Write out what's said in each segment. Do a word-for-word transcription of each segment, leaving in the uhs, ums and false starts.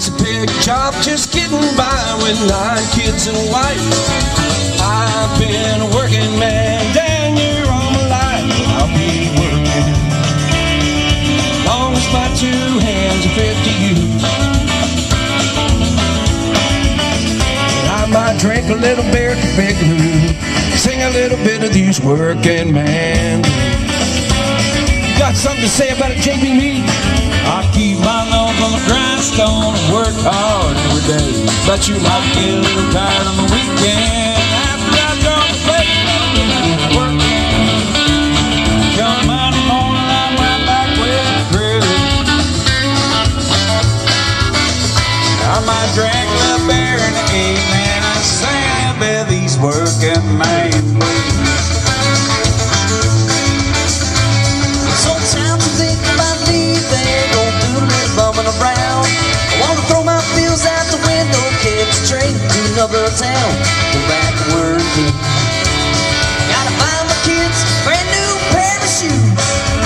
It's a pig job just getting by with nine kids and a wife. I've been a working man damn near all my life. I'll be working long as my two hands are fit to use. I might drink a little beer to big blue, sing a little bit of these working man blues. Got something to say about it, J B Meade? I keep my nose on the grindstone and work hard every day. But you might get a little tired on the weekend after I drop the plate. Working. Come Monday morning, I'm right back with the crew. I might drink a little beer in the evening and sing a bit of these working man blues. Sometimes I think about leaving, don't do a little bumming around. I wanna throw my bills out the window, catch a train to another town, go back to working. Gotta buy my kids a brand new pair of shoes.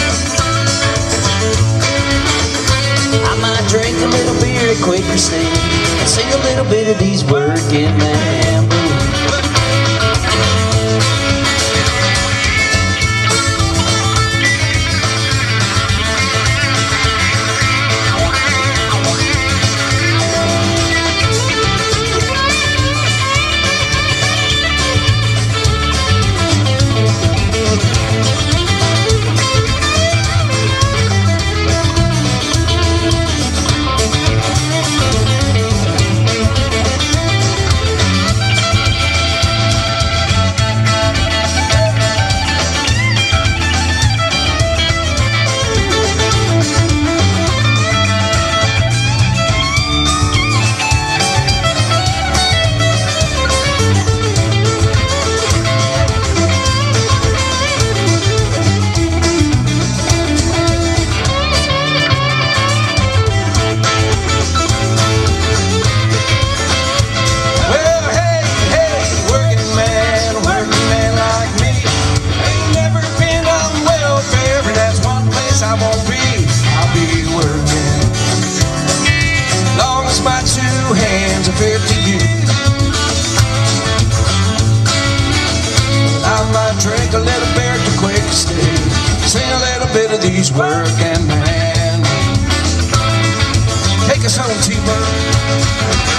I might drink a little beer at Quaker State and sing a little bit of these working man blues. I won't be, I'll be working long as my two hands are fit to use. I might drink a little beer to Quaker State, sing a little bit of these working man. Take us home, T-Bird.